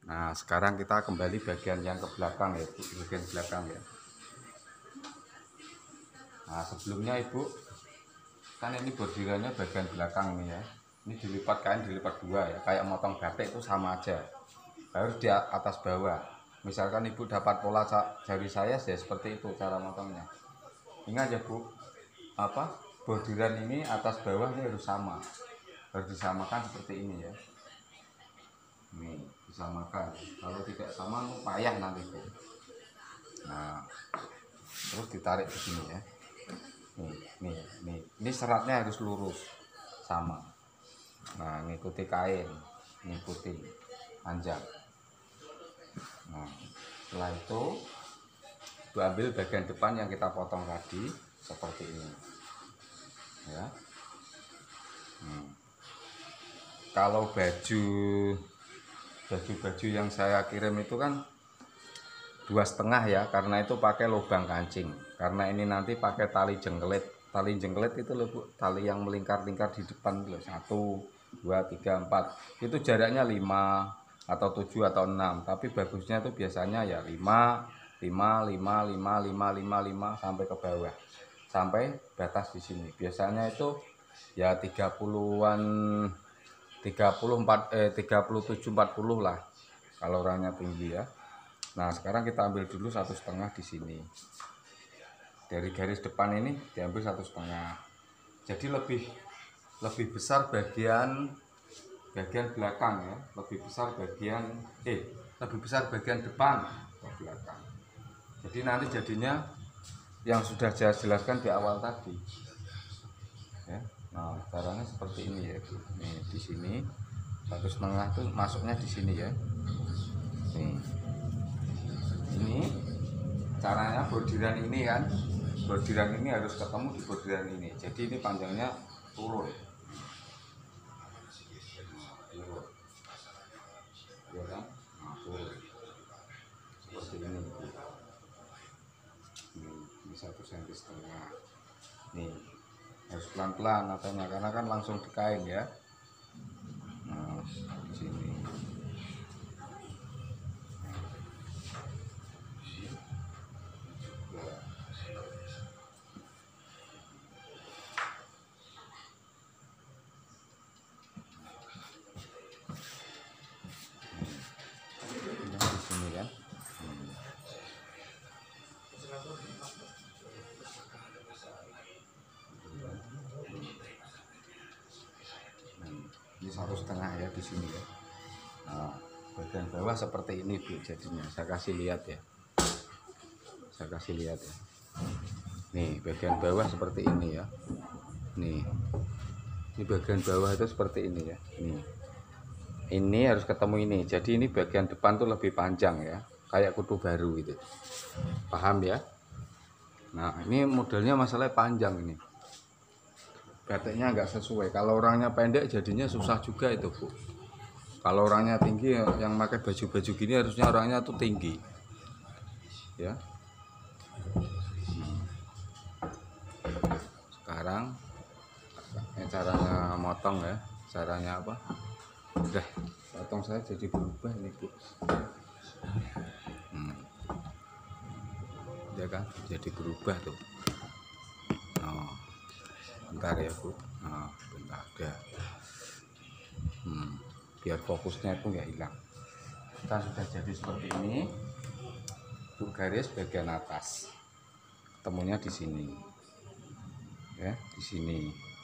Nah, sekarang kita kembali bagian yang ke belakang ya, Bu, bagian belakang ya. Nah, sebelumnya Ibu, kan ini bordirannya bagian belakang nih ya. Ini dilipat kain, dilipat dua ya, kayak motong batik itu sama aja. Harus di atas bawah. Misalkan Ibu dapat pola jari saya ya seperti itu cara motongnya. Ingat ya Bu, bordiran ini atas bawah ini harus sama. Harus disamakan seperti ini ya. Nih, disamakan. Kalau tidak sama payah nanti Bu. Nah, terus ditarik ke sini ya. Ini seratnya harus lurus sama. Nah, ngikuti kain, ngikuti panjang. Nah, setelah itu ambil bagian depan yang kita potong tadi seperti ini ya. Kalau baju yang saya kirim itu kan 2,5 ya, karena itu pakai lubang kancing. Karena ini nanti pakai tali jengkelit. Tali jengkelit itu loh Bu, tali yang melingkar-lingkar di depan loh. 1, 2, 3, 4. Itu jaraknya 5 atau 7 atau 6. Tapi bagusnya itu biasanya ya 5, 5, 5, 5, 5, 5, 5 sampai ke bawah. Sampai batas di sini. Biasanya itu ya 30-an 37 40 lah kalau orangnya tinggi ya. Nah, sekarang kita ambil dulu 1,5 di sini. Dari garis depan ini diambil 1,5. Jadi lebih besar bagian belakang ya, lebih besar bagian depan ke belakang. Jadi nanti jadinya yang sudah saya jelaskan di awal tadi. Ya. Nah, caranya seperti ini ya, Bu. Nih, di sini 1,5 tuh masuknya di sini ya. Nih. Ini caranya bordiran ini kan, bordiran ini harus ketemu di bordiran ini, jadi ini panjangnya turun ya kan. Nah, turun seperti ini. Ini 1,5 cm. Nih harus pelan-pelan ataunya karena kan langsung di kain ya. Nah, di sini kan. Ini 1,5 ya di sini ya. Nah, bagian bawah seperti ini Bu jadinya. Saya kasih lihat ya. Nih, bagian bawah seperti ini ya. Nih. Ini bagian bawah itu seperti ini ya. Ini harus ketemu ini. Jadi ini bagian depan tuh lebih panjang ya. Kayak kutu baru itu. Paham ya? Nah, ini modelnya masalahnya panjang ini. Batiknya nggak sesuai. Kalau orangnya pendek jadinya susah juga itu Bu. Kalau orangnya tinggi yang pakai baju-baju gini harusnya orangnya tuh tinggi ya. Sekarang ini caranya motong ya. Caranya apa? Udah potong saya jadi berubah ini Bu. Ya kan jadi berubah tuh. Oh. Bentar ya Bu. Nah, bentar ada. Biar fokusnya itu nggak hilang. Kita sudah jadi seperti ini. Bu, garis bagian atas. Ketemunya di sini. Ya, di sini.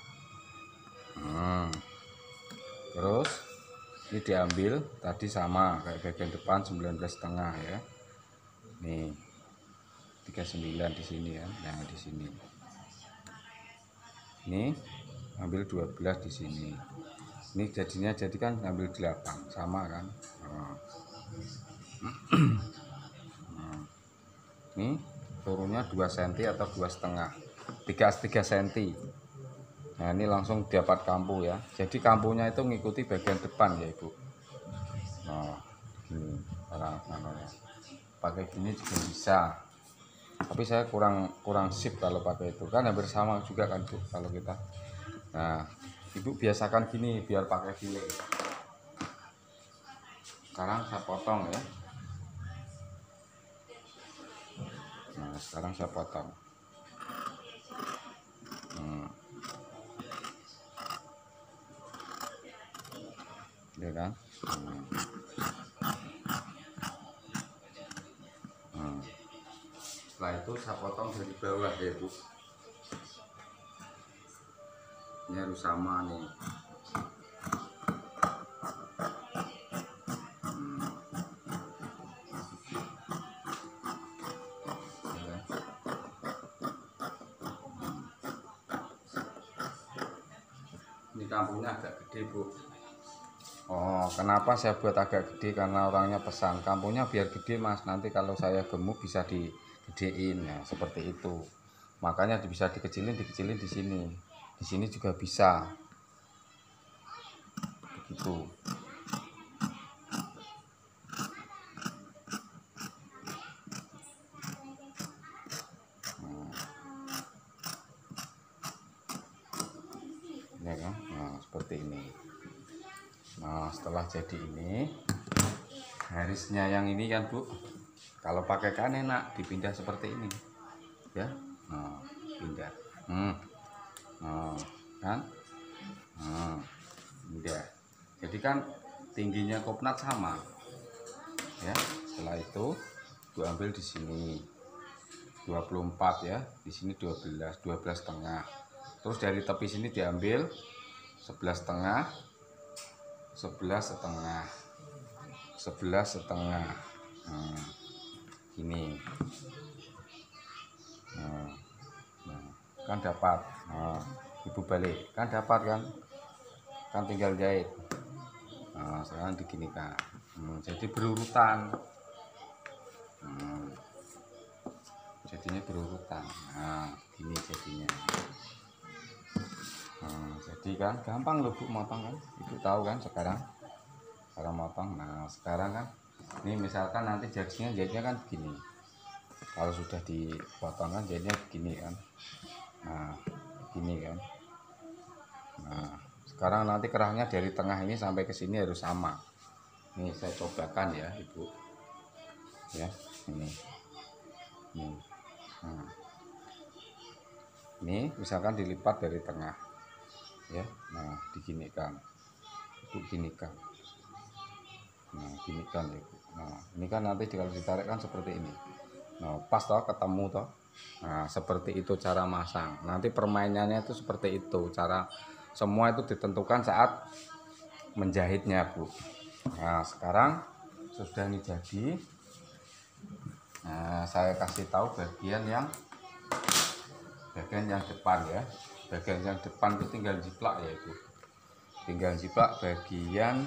Terus ini diambil tadi sama kayak bagian depan 19,5 ya. Nih. 39 di sini ya. Nah, di sini. Ini ambil 12 di sini. Ini jadinya kan ambil 8 sama kan. Ini turunnya 2 cm atau 2,5 3 cm. Nah, ini langsung dapat kampu ya. Jadi kampunya itu ngikuti bagian depan ya Ibu. Nah, gini caranya. Pakai gini juga bisa. Tapi saya kurang sip kalau pakai itu. Kan hampir sama juga kan Bu kalau kita. Nah, Ibu biasakan gini biar pakai file. sekarang saya potong ya. Nah, sekarang saya potong. Ya kan? Setelah itu saya potong dari bawah ya Bu. Ini harus sama nih. Ini kampungnya agak gede Bu. Oh, kenapa saya buat agak gede? Karena orangnya pesan kampungnya biar gede Mas. Nanti kalau saya gemuk bisa digedein. Nah, seperti itu. Makanya bisa dikecilin di sini. Di sini juga bisa. Begitu. Ya kan? Nah, seperti ini. Nah, setelah jadi ini, garisnya yang ini kan Bu, kalau pakai kan enak dipindah seperti ini ya. Nah, pindah kan pindah, jadi kan tingginya kopnat sama ya. Setelah itu gua ambil di sini 24 ya, di sini 12 setengah. Terus dari tepi sini diambil 11 setengah, 11 setengah, 11 setengah. Ini kan dapat. Ibu balik kan dapat kan tinggal jahit. Sekarang diginikan. Jadi berurutan. Jadinya berurutan. Nah, ini jadinya. Jadi kan gampang loh Bu motong kan. Ibu tahu kan sekarang cara motong. Nah, sekarang kan ini misalkan nanti jahitnya kan begini. Kalau sudah dipotong kan jahitnya begini kan. Nah, begini kan. Nah, sekarang nanti kerahnya dari tengah ini sampai ke sini harus sama. Nih saya cobakan ya Ibu. Ya, ini. Nah, ini misalkan dilipat dari tengah. Ya. Nah, diginikan. Ibu ginikan. Nah, ginikan ya Bu. Nah, ini kan nanti kalau ditarik kan seperti ini. Nah, pas toh ketemu toh. Nah, seperti itu cara masang. Nanti permainannya itu seperti itu. Cara semua itu ditentukan saat menjahitnya Bu. Nah, sekarang sudah ini jadi. Nah, saya kasih tahu bagian yang depan ya. Bagian yang depan itu tinggal jiplak ya Ibu. Tinggal jiplak bagian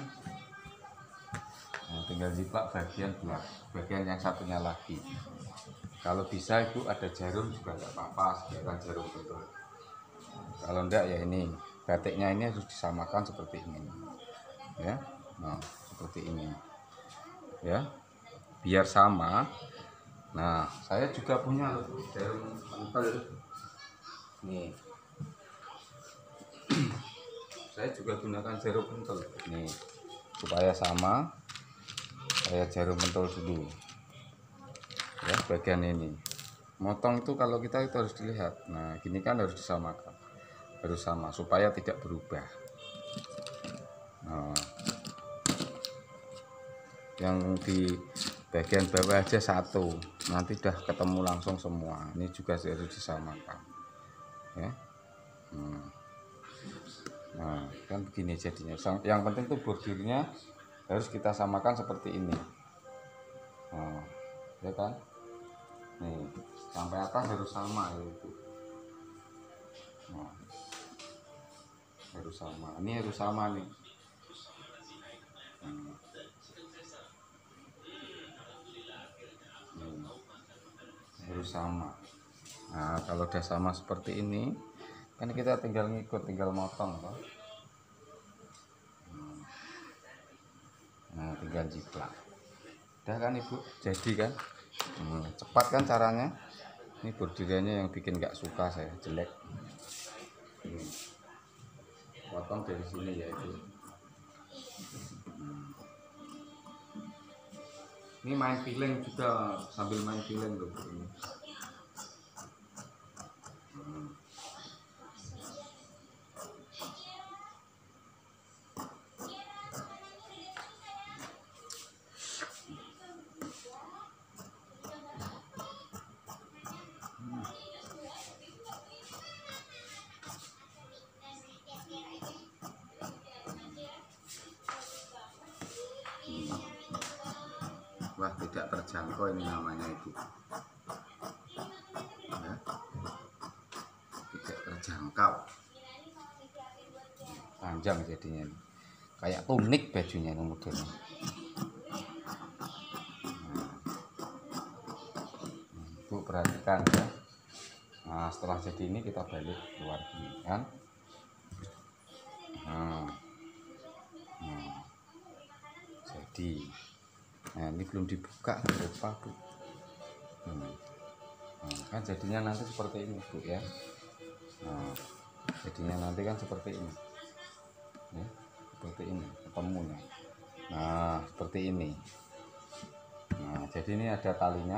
bagian yang satunya lagi. Kalau bisa Ibu ada jarum juga nggak apa-apa, sediakan jarum pentul. Kalau enggak ya ini batiknya ini harus disamakan seperti ini ya. Nah, seperti ini ya, biar sama. Nah, saya juga punya jarum pentul nih. Saya juga gunakan jarum pentul nih supaya sama. Saya jarum pentul dulu ya, bagian ini motong itu kalau kita itu harus dilihat. Nah, gini kan harus disamakan, harus sama supaya tidak berubah. Nah, yang di bagian bawah aja satu, nanti udah ketemu langsung semua. Ini juga harus disamakan ya. Nah, kan begini jadinya. Yang penting tuh bordirnya harus kita samakan seperti ini. Nah, ya kan. Nih, sampai atas harus sama ya itu. Nah, harus sama. Ini harus sama nih. Harus sama. Nah, kalau udah sama seperti ini, kan kita tinggal ngikut, tinggal motong toh. Nah, tinggal jiplak. Udah kan Ibu, jadi kan. Cepat kan caranya. Ini bordirannya yang bikin nggak suka saya, jelek. Potong dari sini ya Ibu. Ini main feeling juga, sambil main feeling loh ini. Wah, tidak terjangkau ini namanya itu ya, tidak terjangkau, panjang jadinya ini. Kayak tunik bajunya ini modelnya. Ibu perhatikan ya. Nah, setelah jadi ini kita balik keluar gini kan. Jadi nah ini belum dibuka, lupa Bu. Nah, kan jadinya nanti seperti ini Bu ya. Nah, jadinya nanti kan seperti ini ya, seperti ini ketemunya. Nah, seperti ini. Nah, jadi ini ada talinya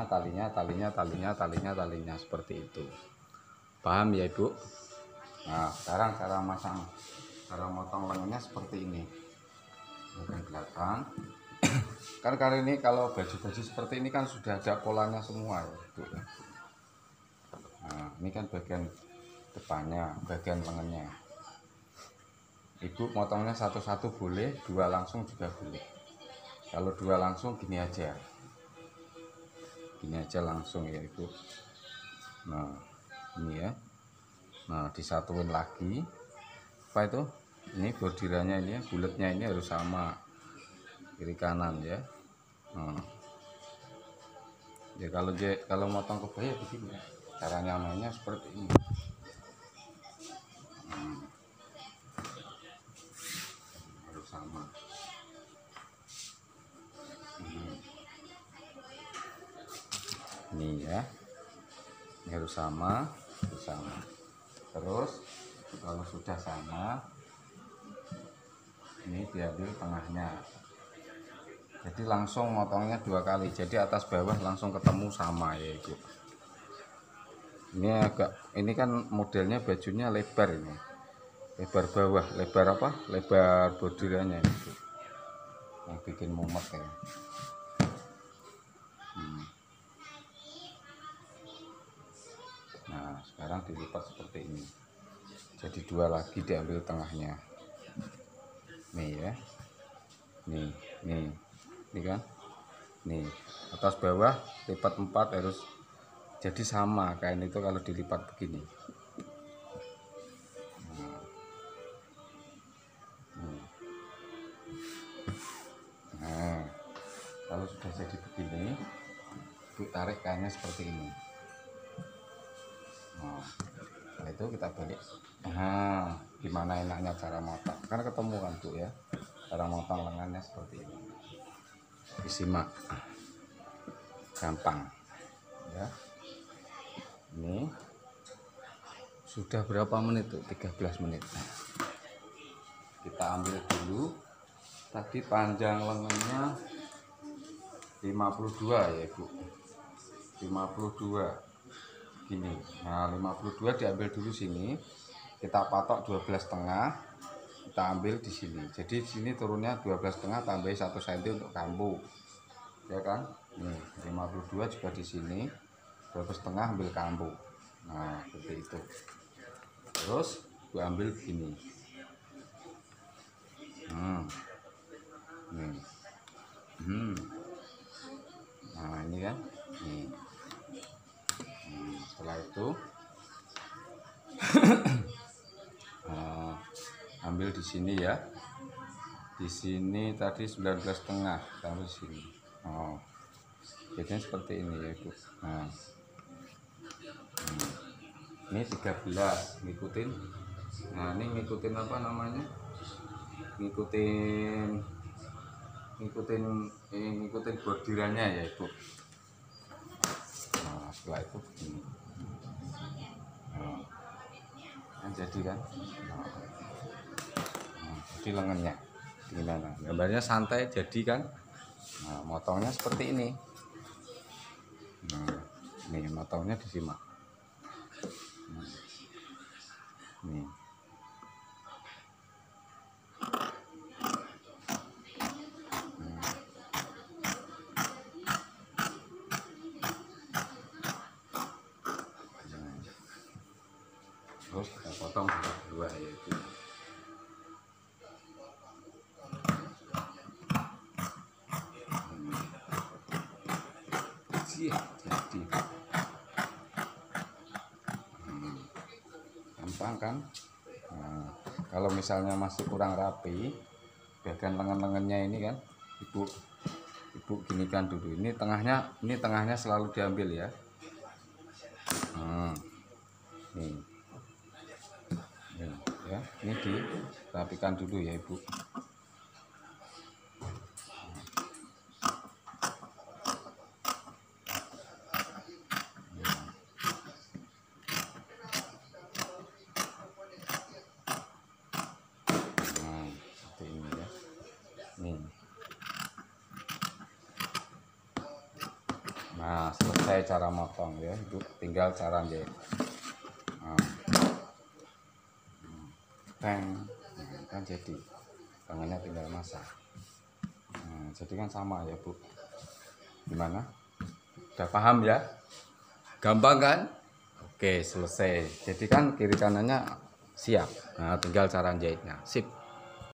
seperti itu. Paham ya Ibu? Nah, sekarang cara motong lengannya seperti ini. Bagian belakang. Kan kali ini kalau baju-baju seperti ini kan sudah ada polanya semua ya Bu. Nah, ini kan bagian depannya, bagian lengannya. Ibu motongnya satu-satu boleh, dua langsung juga boleh. Kalau dua langsung gini aja langsung ya Ibu. Nah, ini ya. Nah, disatuin lagi. Apa itu? Ini bordirannya ini, bulatnya ini harus sama kiri kanan ya. Nah, ya kalau motong kebaya begini, caranya mainnya seperti ini. Harus sama. Ini ya, ini harus sama. Terus kalau sudah sama, ini diambil tengahnya. Jadi langsung motongnya dua kali, jadi atas bawah langsung ketemu sama ya Ibu. Ini kan modelnya bajunya lebar ini, lebar bawah, lebar apa? Lebar bordirannya itu, yang bikin mumet ya. Nah, sekarang dilipat seperti ini. Jadi dua lagi diambil tengahnya. Nih ya. Nih kan. Nih, atas bawah lipat 4 harus jadi sama kain itu kalau dilipat begini. Nah, kalau sudah jadi begini, Ibu tarik kainnya seperti ini. Nah, itu kita balik. Nah, gimana enaknya cara motong? Kan ketemu kan Bu ya. Cara motong lengannya seperti ini. Disimak. Gampang. Ya. Ini sudah berapa menit tuh? 13 menit. Kita ambil dulu. Tadi panjang lengannya 52 ya Ibu. 52 gini. Nah, 52 diambil dulu sini. Kita patok 12,5. Kita ambil di sini. Jadi sini turunnya 12,5 tambah 1 cm untuk kambu. Ya kan? Nih, 52 juga di sini. 12,5 ambil kambu. Nah, seperti itu. Terus gua ambil gini. Nah, ini kan. Nih. Setelah itu ambil di sini ya. Di sini tadi 19,5 taruh sini. Oh. Jadinya seperti ini ya Bu. Nah. Ini 13 ngikutin. Nah, ini ngikutin apa namanya? Ngikutin bordirannya ya Ibu. Nah, setelah itu begini. Nah, jadi kan. Nah, jadi lengannya gimana? Gambarnya santai jadi kan. Nah, motongnya seperti ini. Nah, nih motongnya disimak. Nah, nih. Terus kita potong dua yaitu jadi gampang kan. Nah, kalau misalnya masih kurang rapi bagian lengan-lengannya ini kan, ibu ginikan dulu, ini tengahnya selalu diambil ya. Nih. Ya, ini dirapikan dulu ya ibu. Nah, seperti ini ya. Nih. Nah, selesai cara motong ya ibu, tinggal cara jahit. Nah, kan jadi tangannya tinggal masak. Nah, jadi kan sama ya bu, gimana, udah paham ya, gampang kan? Oke, selesai. Jadi kan kiri kanannya siap. Nah, tinggal cara jahitnya, sip.